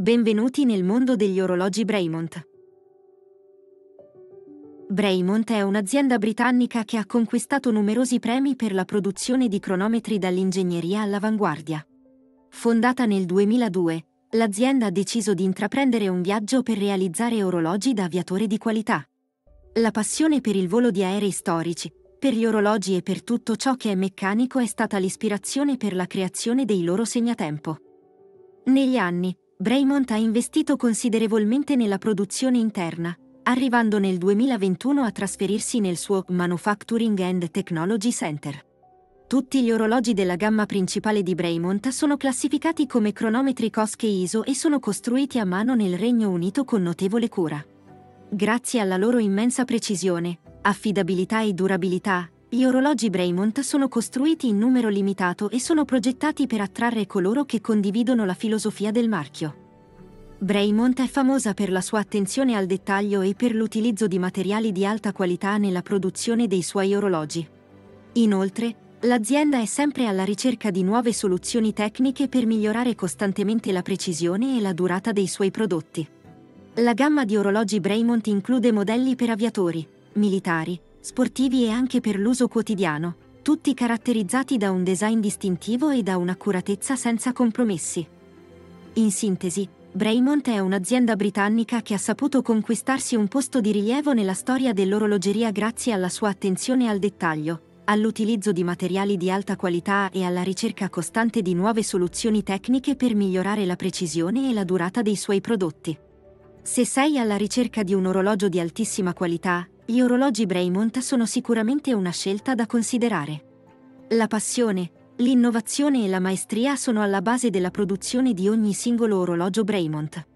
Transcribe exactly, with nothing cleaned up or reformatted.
Benvenuti nel mondo degli orologi Breitmont. Breitmont è un'azienda britannica che ha conquistato numerosi premi per la produzione di cronometri dall'ingegneria all'avanguardia. Fondata nel duemiladue, l'azienda ha deciso di intraprendere un viaggio per realizzare orologi da aviatore di qualità. La passione per il volo di aerei storici, per gli orologi e per tutto ciò che è meccanico è stata l'ispirazione per la creazione dei loro segnatempo. Negli anni, Breitmont ha investito considerevolmente nella produzione interna, arrivando nel duemilaventuno a trasferirsi nel suo Manufacturing and Technology Center. Tutti gli orologi della gamma principale di Breitmont sono classificati come cronometri C O S C I S O e sono costruiti a mano nel Regno Unito con notevole cura. Grazie alla loro immensa precisione, affidabilità e durabilità, gli orologi Breitmont sono costruiti in numero limitato e sono progettati per attrarre coloro che condividono la filosofia del marchio. Breitmont è famosa per la sua attenzione al dettaglio e per l'utilizzo di materiali di alta qualità nella produzione dei suoi orologi. Inoltre, l'azienda è sempre alla ricerca di nuove soluzioni tecniche per migliorare costantemente la precisione e la durata dei suoi prodotti. La gamma di orologi Breitmont include modelli per aviatori, militari, sportivi e anche per l'uso quotidiano, tutti caratterizzati da un design distintivo e da un'accuratezza senza compromessi. In sintesi, Breitmont è un'azienda britannica che ha saputo conquistarsi un posto di rilievo nella storia dell'orologeria grazie alla sua attenzione al dettaglio, all'utilizzo di materiali di alta qualità e alla ricerca costante di nuove soluzioni tecniche per migliorare la precisione e la durata dei suoi prodotti. Se sei alla ricerca di un orologio di altissima qualità, gli orologi Breitmont sono sicuramente una scelta da considerare. La passione, l'innovazione e la maestria sono alla base della produzione di ogni singolo orologio Breitmont.